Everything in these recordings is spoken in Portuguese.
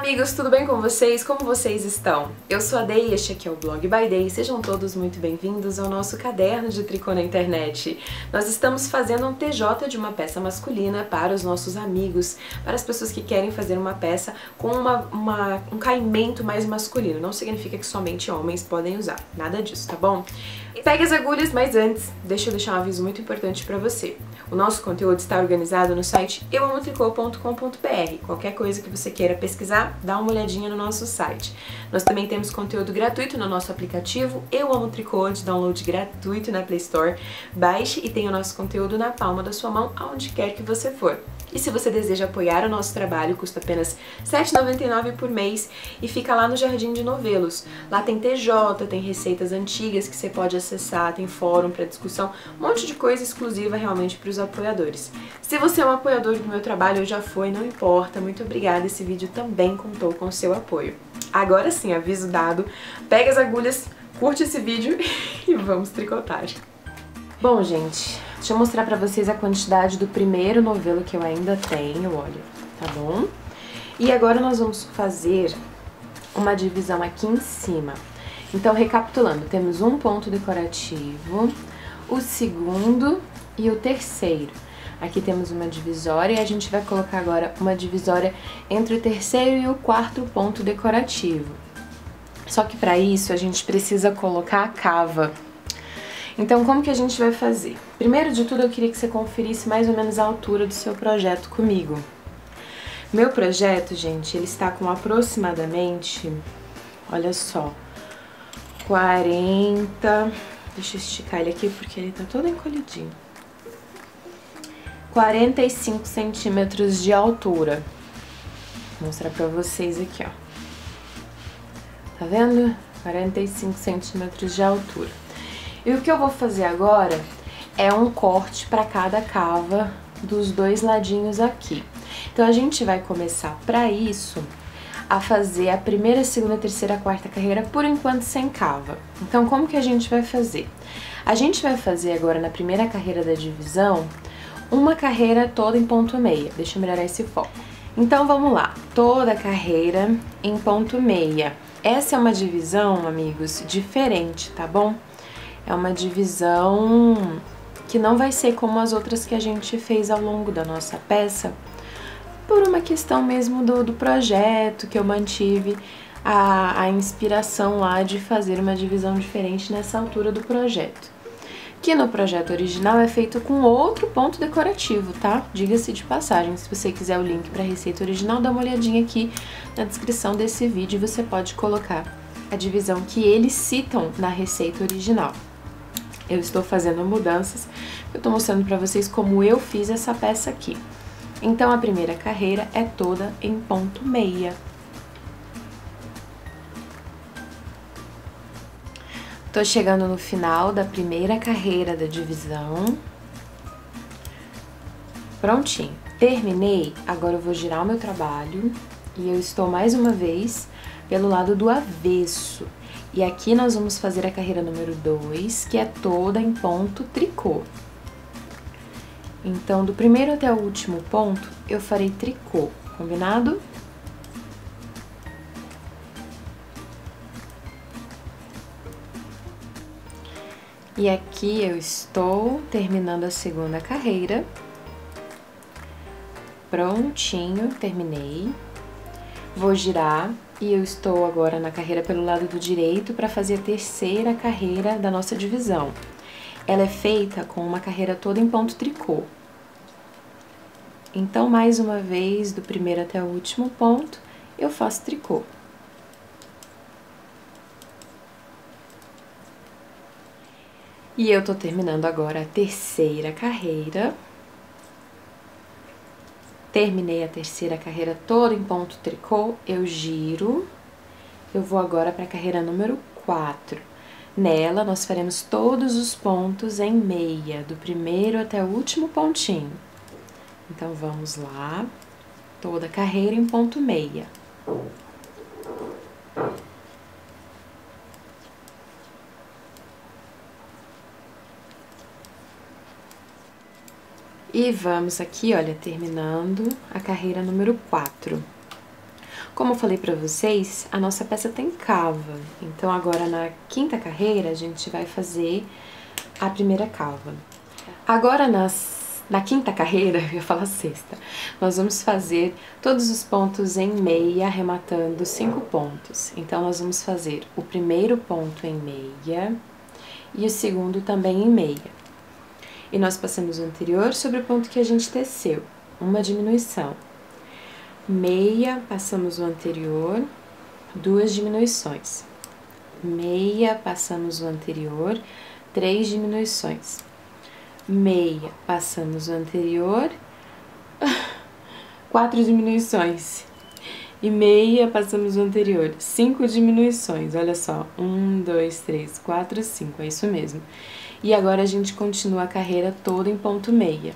amigos, tudo bem com vocês? Como vocês estão? Eu sou a Day e este aqui é o Blog by Day. Sejam todos muito bem-vindos ao nosso caderno de tricô na internet. Nós estamos fazendo um TJ de uma peça masculina para os nossos amigos, para as pessoas que querem fazer uma peça com um caimento mais masculino. Não significa que somente homens podem usar, nada disso, tá bom? Pegue as agulhas, mas antes, deixa eu deixar um aviso muito importante para você. O nosso conteúdo está organizado no site euamotricô.com.br. Qualquer coisa que você queira pesquisar, dá uma olhadinha no nosso site. Nós também temos conteúdo gratuito no nosso aplicativo Eu Amo Tricô, de download gratuito na Play Store. Baixe e tenha o nosso conteúdo na palma da sua mão, aonde quer que você for. E se você deseja apoiar o nosso trabalho, custa apenas R$ 7,99 por mês e fica lá no Jardim de Novelos. Lá tem TJ, tem receitas antigas que você pode acessar, tem fórum para discussão, um monte de coisa exclusiva realmente para os apoiadores. Se você é um apoiador do meu trabalho ou já foi, não importa, muito obrigada, esse vídeo também contou com o seu apoio. Agora sim, aviso dado, pega as agulhas, curte esse vídeo e vamos tricotar. Bom, gente, deixa eu mostrar pra vocês a quantidade do primeiro novelo que eu ainda tenho, olha, tá bom? E agora nós vamos fazer uma divisão aqui em cima. Então, recapitulando, temos um ponto decorativo, o segundo e o terceiro. Aqui temos uma divisória e a gente vai colocar agora uma divisória entre o terceiro e o quarto ponto decorativo. Só que para isso a gente precisa colocar a cava. Então, como que a gente vai fazer? Primeiro de tudo, eu queria que você conferisse mais ou menos a altura do seu projeto comigo. Meu projeto, gente, ele está com aproximadamente, olha só, 40... Deixa eu esticar ele aqui porque ele tá todo encolhidinho. 45 centímetros de altura. Vou mostrar pra vocês aqui, ó. Tá vendo? 45 centímetros de altura. E o que eu vou fazer agora é um corte para cada cava dos dois ladinhos aqui. Então, a gente vai começar para isso a fazer a primeira, a segunda, a terceira, a quarta carreira, por enquanto sem cava. Então, como que a gente vai fazer? A gente vai fazer agora na primeira carreira da divisão, uma carreira toda em ponto meia. Deixa eu melhorar esse foco. Então, vamos lá. Toda a carreira em ponto meia. Essa é uma divisão, amigos, diferente, tá bom? É uma divisão que não vai ser como as outras que a gente fez ao longo da nossa peça, por uma questão mesmo do projeto, que eu mantive a inspiração lá de fazer uma divisão diferente nessa altura do projeto. Que no projeto original é feito com outro ponto decorativo, tá? Diga-se de passagem, se você quiser o link para a receita original, dá uma olhadinha aqui na descrição desse vídeo e você pode colocar a divisão que eles citam na receita original. Eu estou fazendo mudanças, eu estou mostrando para vocês como eu fiz essa peça aqui. Então, a primeira carreira é toda em ponto meia. Tô chegando no final da primeira carreira da divisão. Prontinho. Terminei, agora eu vou girar o meu trabalho e eu estou mais uma vez pelo lado do avesso. E aqui nós vamos fazer a carreira número 2, que é toda em ponto tricô. Então, do primeiro até o último ponto, eu farei tricô, combinado? E aqui eu estou terminando a segunda carreira. Prontinho, terminei. Vou girar. E eu estou agora na carreira pelo lado do direito para fazer a terceira carreira da nossa divisão. Ela é feita com uma carreira toda em ponto tricô. Então, mais uma vez, do primeiro até o último ponto, eu faço tricô. E eu tô terminando agora a terceira carreira. Terminei a terceira carreira toda em ponto tricô, eu giro. Eu vou agora para a carreira número 4. Nela, nós faremos todos os pontos em meia, do primeiro até o último pontinho. Então, vamos lá. Toda a carreira em ponto meia. E vamos aqui, olha, terminando a carreira número 4. Como eu falei pra vocês, a nossa peça tem cava, então agora na quinta carreira a gente vai fazer a primeira cava. Agora na quinta carreira, eu ia falar sexta, nós vamos fazer todos os pontos em meia, arrematando 5 pontos. Então nós vamos fazer o primeiro ponto em meia e o segundo também em meia. E nós passamos o anterior sobre o ponto que a gente teceu, uma diminuição. Meia, passamos o anterior, 2 diminuições. Meia, passamos o anterior, 3 diminuições. Meia, passamos o anterior, 4 diminuições. E meia, passamos o anterior, 5 diminuições. Olha só, 1, 2, 3, 4, 5, é isso mesmo. E agora a gente continua a carreira toda em ponto meia.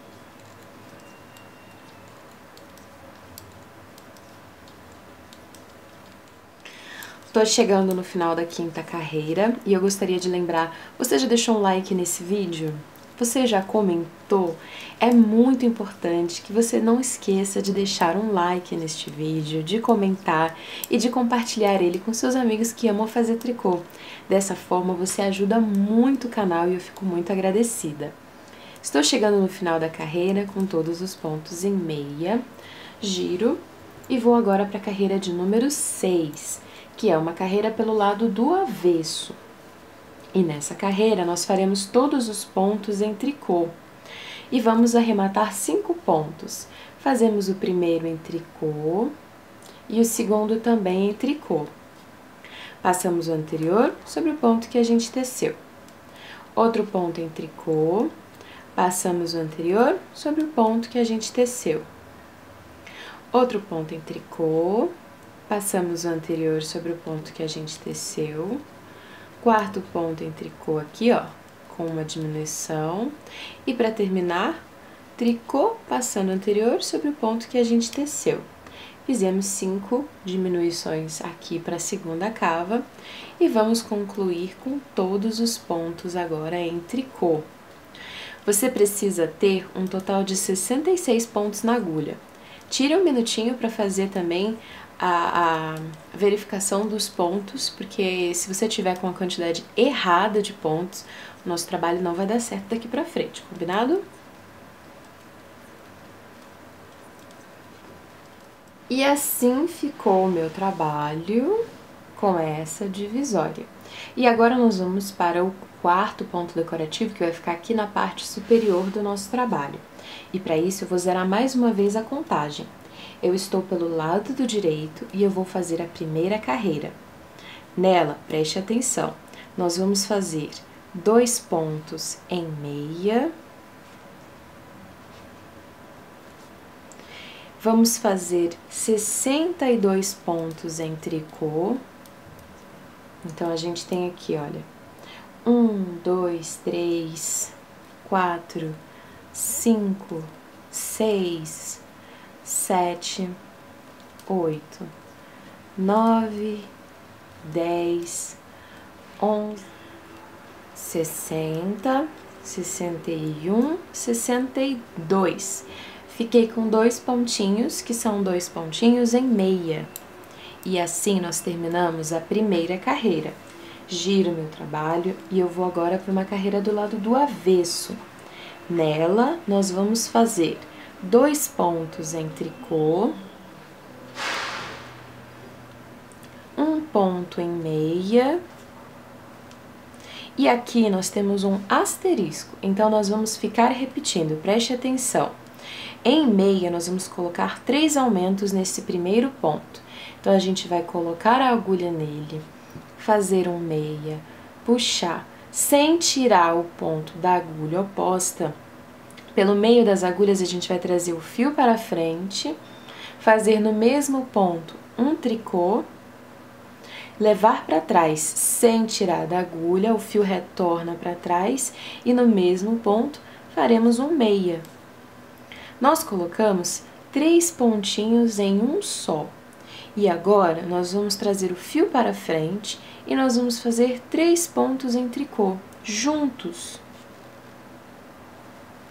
Tô chegando no final da quinta carreira e eu gostaria de lembrar, você já deixou um like nesse vídeo? Você já comentou? É muito importante que você não esqueça de deixar um like neste vídeo, de comentar e de compartilhar ele com seus amigos que amam fazer tricô. Dessa forma você ajuda muito o canal e eu fico muito agradecida. Estou chegando no final da carreira com todos os pontos em meia, giro e vou agora para a carreira de número 6, que é uma carreira pelo lado do avesso. E nessa carreira nós faremos todos os pontos em tricô. E vamos arrematar 5 pontos. Fazemos o primeiro em tricô e o segundo também em tricô. Passamos o anterior sobre o ponto que a gente teceu. Outro ponto em tricô, passamos o anterior sobre o ponto que a gente teceu. Outro ponto em tricô, passamos o anterior sobre o ponto que a gente teceu. Quarto ponto em tricô aqui, ó, com uma diminuição. E para terminar, tricô passando o anterior sobre o ponto que a gente teceu. Fizemos 5 diminuições aqui para a segunda cava e vamos concluir com todos os pontos agora em tricô. Você precisa ter um total de 66 pontos na agulha. Tire um minutinho para fazer também a verificação dos pontos, porque se você tiver com a quantidade errada de pontos, o nosso trabalho não vai dar certo daqui pra frente, combinado? E assim ficou o meu trabalho com essa divisória. E agora nós vamos para o quarto ponto decorativo, que vai ficar aqui na parte superior do nosso trabalho. E para isso eu vou zerar mais uma vez a contagem. Eu estou pelo lado do direito e eu vou fazer a primeira carreira. Nela, preste atenção, nós vamos fazer 2 pontos em meia. Vamos fazer 62 pontos em tricô. Então, a gente tem aqui, olha, 1, 2, 3, 4, 5, 6, 7, 8, 9, 10, 11, 60, 61, 62. Fiquei com 2 pontinhos, que são 2 pontinhos em meia. E assim nós terminamos a primeira carreira. Giro meu trabalho e eu vou agora para uma carreira do lado do avesso. Nela, nós vamos fazer 2 pontos em tricô, 1 ponto em meia, e aqui nós temos um asterisco, então nós vamos ficar repetindo, preste atenção. Em meia, nós vamos colocar 3 aumentos nesse primeiro ponto. Então, a gente vai colocar a agulha nele, fazer um meia, puxar, sem tirar o ponto da agulha oposta. Pelo meio das agulhas, a gente vai trazer o fio para frente, fazer no mesmo ponto um tricô, levar para trás sem tirar da agulha, o fio retorna para trás e no mesmo ponto faremos um meia. Nós colocamos 3 pontinhos em um só. E agora, nós vamos trazer o fio para frente e nós vamos fazer 3 pontos em tricô, juntos.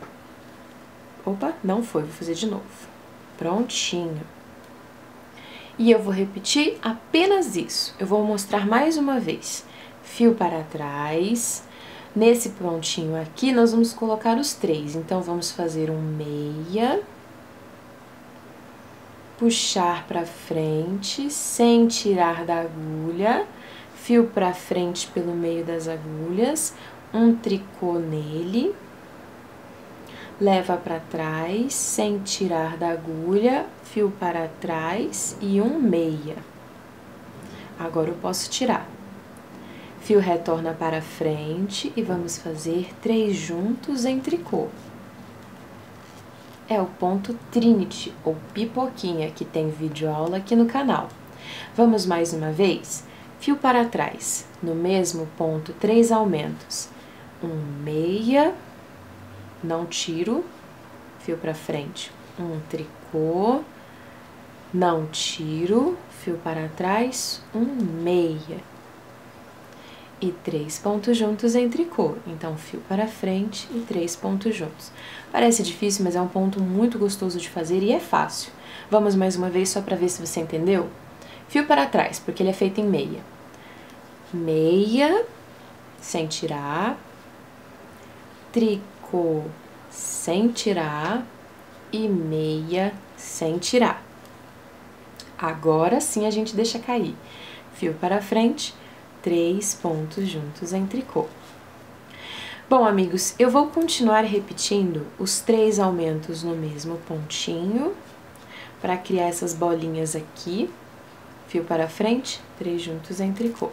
Opa, não foi, vou fazer de novo. Prontinho. E eu vou repetir apenas isso. Eu vou mostrar mais uma vez. Fio para trás. Nesse pontinho aqui, nós vamos colocar os 3. Então, vamos fazer um meia. Puxar para frente, sem tirar da agulha. Fio para frente pelo meio das agulhas. Um tricô nele. Leva para trás, sem tirar da agulha, fio para trás e um meia. Agora eu posso tirar. Fio retorna para frente e vamos fazer 3 juntos em tricô. É o ponto Trinity, ou pipoquinha, que tem videoaula aqui no canal. Vamos mais uma vez? Fio para trás, no mesmo ponto, 3 aumentos. Um meia... Não tiro, fio para frente, um tricô, não tiro, fio para trás, um meia. E 3 pontos juntos em tricô. Então, fio para frente e 3 pontos juntos. Parece difícil, mas é um ponto muito gostoso de fazer e é fácil. Vamos mais uma vez só para ver se você entendeu? Fio para trás, porque ele é feito em meia. Meia, sem tirar, tricô sem tirar e meia sem tirar. Agora sim a gente deixa cair. Fio para frente, 3 pontos juntos em tricô. Bom, amigos, eu vou continuar repetindo os 3 aumentos no mesmo pontinho para criar essas bolinhas aqui. Fio para frente, 3 juntos em tricô.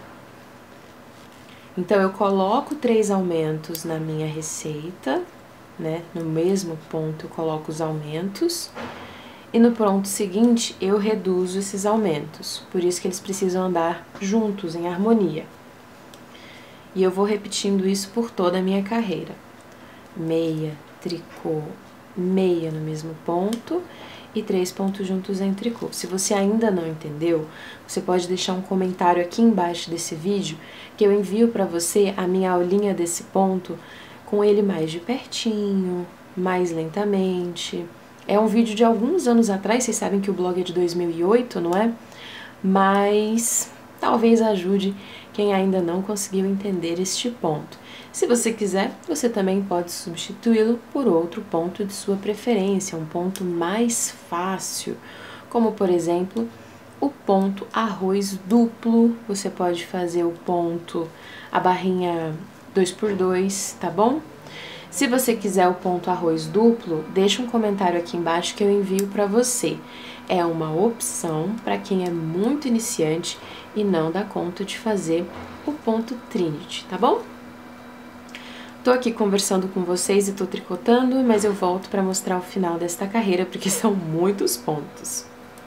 Então, eu coloco 3 aumentos na minha receita, né? No mesmo ponto eu coloco os aumentos. E no ponto seguinte, eu reduzo esses aumentos. Por isso que eles precisam andar juntos, em harmonia. E eu vou repetindo isso por toda a minha carreira. Meia, tricô, meia no mesmo ponto e 3 pontos juntos em tricô. Se você ainda não entendeu, você pode deixar um comentário aqui embaixo desse vídeo que eu envio para você a minha aulinha desse ponto com ele mais de pertinho, mais lentamente. É um vídeo de alguns anos atrás, vocês sabem que o blog é de 2008, não é? Mas talvez ajude quem ainda não conseguiu entender este ponto. Se você quiser, você também pode substituí-lo por outro ponto de sua preferência, um ponto mais fácil, como por exemplo, o ponto arroz duplo. Você pode fazer o ponto, a barrinha 2x2, tá bom? Se você quiser o ponto arroz duplo, deixa um comentário aqui embaixo que eu envio para você. É uma opção para quem é muito iniciante e não dá conta de fazer o ponto Trinity, tá bom? Tô aqui conversando com vocês e tô tricotando, mas eu volto para mostrar o final desta carreira, porque são muitos pontos.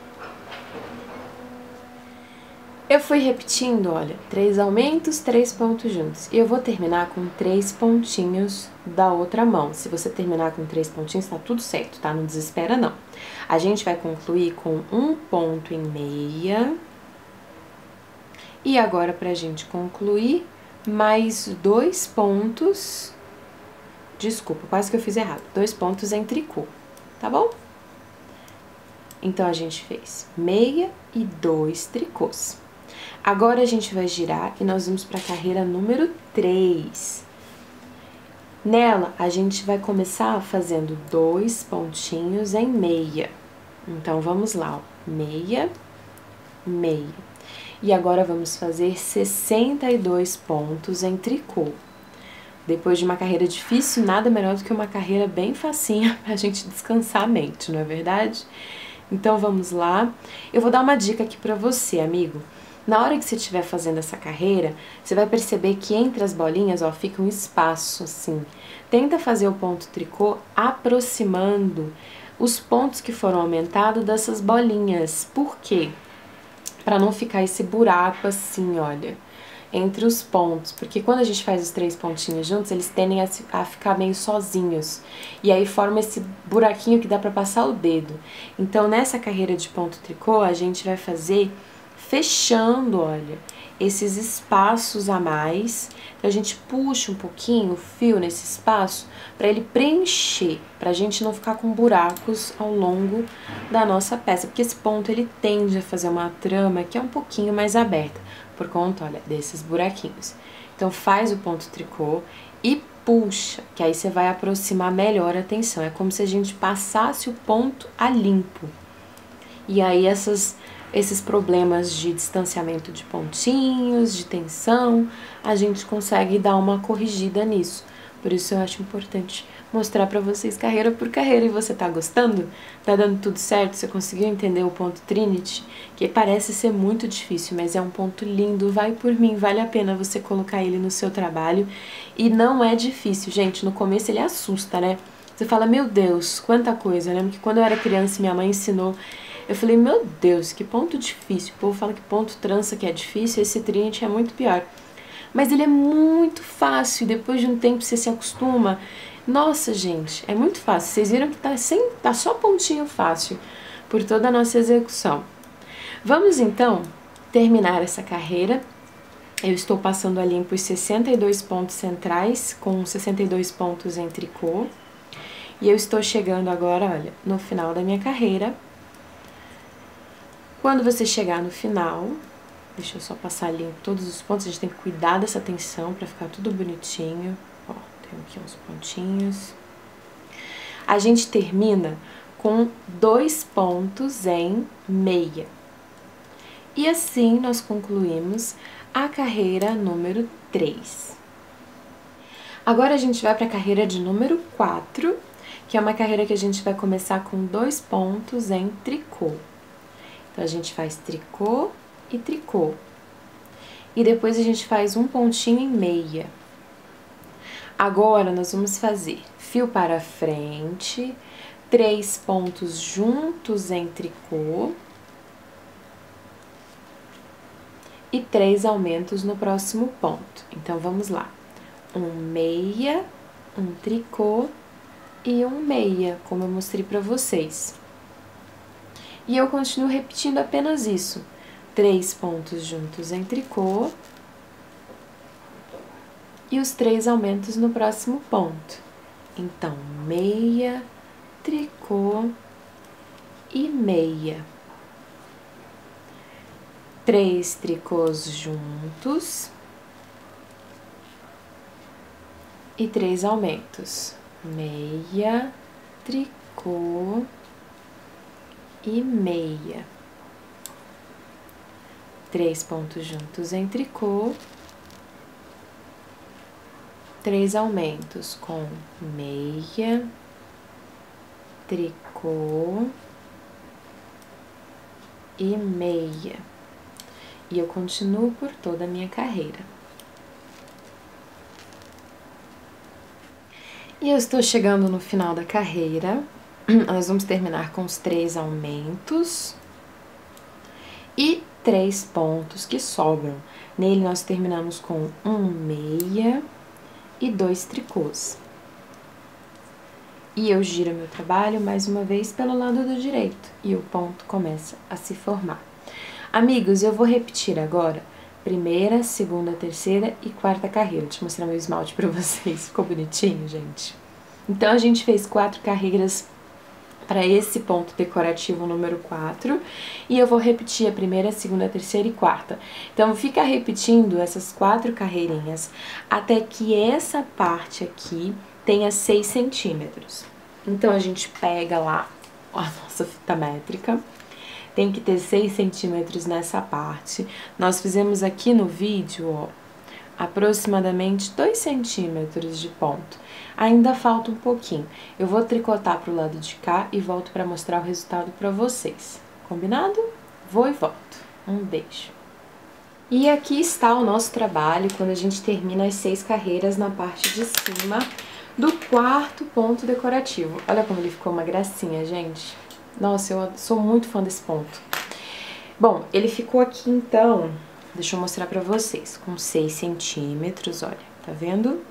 Eu fui repetindo, olha, 3 aumentos, 3 pontos juntos. E eu vou terminar com 3 pontinhos da outra mão. Se você terminar com 3 pontinhos, tá tudo certo, tá? Não desespera, não. A gente vai concluir com um ponto em meia. E agora, pra gente concluir, mais 2 pontos... Desculpa, quase que eu fiz errado. 2 pontos em tricô, tá bom? Então, a gente fez meia e 2 tricôs. Agora, a gente vai girar e nós vamos para a carreira número 3. Nela, a gente vai começar fazendo 2 pontinhos em meia. Então, vamos lá, ó. Meia, meia. E agora, vamos fazer 62 pontos em tricô. Depois de uma carreira difícil, nada melhor do que uma carreira bem facinha pra gente descansar a mente, não é verdade? Então, vamos lá. Eu vou dar uma dica aqui pra você, amigo. Na hora que você estiver fazendo essa carreira, você vai perceber que entre as bolinhas, ó, fica um espaço, assim. Tenta fazer o ponto tricô aproximando os pontos que foram aumentados dessas bolinhas. Por quê? Para não ficar esse buraco assim, olha, entre os pontos. Porque quando a gente faz os 3 pontinhos juntos, eles tendem a ficar meio sozinhos. E aí forma esse buraquinho que dá para passar o dedo. Então, nessa carreira de ponto tricô, a gente vai fazer... fechando, olha, esses espaços a mais. Então a gente puxa um pouquinho o fio nesse espaço para ele preencher, pra gente não ficar com buracos ao longo da nossa peça, porque esse ponto ele tende a fazer uma trama que é um pouquinho mais aberta, por conta, olha, desses buraquinhos. Então faz o ponto tricô e puxa, que aí você vai aproximar melhor a tensão. É como se a gente passasse o ponto a limpo. E aí esses problemas de distanciamento de pontinhos, de tensão, a gente consegue dar uma corrigida nisso. Por isso eu acho importante mostrar pra vocês carreira por carreira. E você tá gostando? Tá dando tudo certo? Você conseguiu entender o ponto Trinity? Que parece ser muito difícil, mas é um ponto lindo. Vai por mim, vale a pena você colocar ele no seu trabalho. E não é difícil, gente. No começo ele assusta, né? Você fala, meu Deus, quanta coisa. Eu lembro que quando eu era criança minha mãe ensinou. Eu falei, meu Deus, que ponto difícil. O povo fala que ponto trança que é difícil, esse Trinity é muito pior. Mas ele é muito fácil, depois de um tempo você se acostuma. Nossa, gente, é muito fácil. Vocês viram que tá só pontinho fácil por toda a nossa execução. Vamos então terminar essa carreira. Eu estou passando a limpo os 62 pontos centrais com 62 pontos em tricô. E eu estou chegando agora, olha, no final da minha carreira. Quando você chegar no final, deixa eu só passar limpo todos os pontos, a gente tem que cuidar dessa tensão pra ficar tudo bonitinho. Ó, tem aqui uns pontinhos. A gente termina com 2 pontos em meia. E assim nós concluímos a carreira número 3. Agora a gente vai para a carreira de número 4, que é uma carreira que a gente vai começar com 2 pontos em tricô. Então a gente faz tricô e tricô. E depois a gente faz um pontinho em meia. Agora nós vamos fazer fio para frente, 3 pontos juntos em tricô e 3 aumentos no próximo ponto. Então vamos lá. Um meia, um tricô e um meia, como eu mostrei para vocês. E eu continuo repetindo apenas isso. 3 pontos juntos em tricô e os 3 aumentos no próximo ponto. Então, meia, tricô e meia. 3 tricôs juntos e 3 aumentos. Meia, tricô e meia. 3 pontos juntos em tricô, 3 aumentos com meia, tricô e meia. E eu continuo por toda a minha carreira. E eu estou chegando no final da carreira. Nós vamos terminar com os 3 aumentos e 3 pontos que sobram. Nele nós terminamos com um meia e 2 tricôs. E eu giro meu trabalho mais uma vez pelo lado do direito e o ponto começa a se formar. Amigos, eu vou repetir agora primeira, segunda, terceira e quarta carreira. Deixa eu mostrar meu esmalte pra vocês. Ficou bonitinho, gente? Então a gente fez 4 carreiras para esse ponto decorativo número 4, e eu vou repetir a primeira, segunda, terceira e quarta. Então, fica repetindo essas 4 carreirinhas até que essa parte aqui tenha 6 centímetros. Então, a gente pega lá a nossa fita métrica, tem que ter 6 centímetros nessa parte. Nós fizemos aqui no vídeo, ó, aproximadamente 2 centímetros de ponto. Ainda falta um pouquinho. Eu vou tricotar pro lado de cá e volto para mostrar o resultado para vocês. Combinado? Vou e volto. Um beijo. E aqui está o nosso trabalho quando a gente termina as 6 carreiras na parte de cima do 4º ponto decorativo. Olha como ele ficou uma gracinha, gente. Nossa, eu sou muito fã desse ponto. Bom, ele ficou aqui então, deixa eu mostrar pra vocês, com 6 centímetros, olha, tá vendo?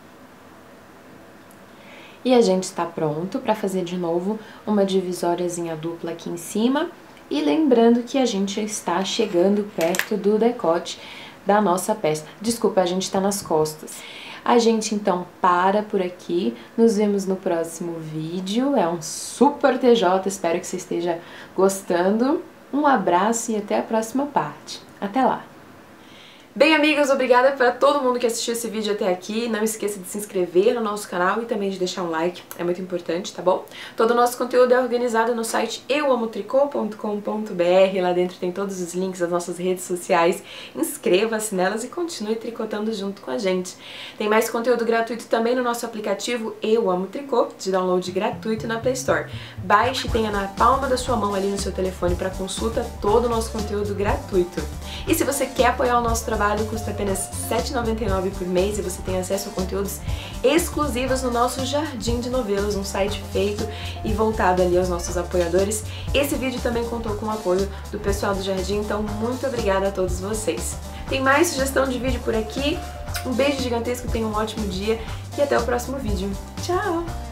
E a gente está pronto para fazer de novo uma divisóriazinha dupla aqui em cima. E lembrando que a gente está chegando perto do decote da nossa peça. Desculpa, a gente tá nas costas. A gente então para por aqui, nos vemos no próximo vídeo, é um super TJ, espero que você esteja gostando. Um abraço e até a próxima parte. Até lá! Bem, amigas, obrigada para todo mundo que assistiu esse vídeo até aqui. Não esqueça de se inscrever no nosso canal e também de deixar um like, é muito importante, tá bom? Todo o nosso conteúdo é organizado no site euamotricô.com.br. Lá dentro tem todos os links das nossas redes sociais. Inscreva-se nelas e continue tricotando junto com a gente. Tem mais conteúdo gratuito também no nosso aplicativo Eu Amo Tricô, de download gratuito na Play Store. Baixe e tenha na palma da sua mão ali no seu telefone para consulta todo o nosso conteúdo gratuito. E se você quer apoiar o nosso trabalho, custa apenas R$ 7,99 por mês e você tem acesso a conteúdos exclusivos no nosso Jardim de Novelos, um site feito e voltado ali aos nossos apoiadores. Esse vídeo também contou com o apoio do pessoal do Jardim, então muito obrigada a todos vocês. Tem mais sugestão de vídeo por aqui, um beijo gigantesco, tenha um ótimo dia e até o próximo vídeo. Tchau!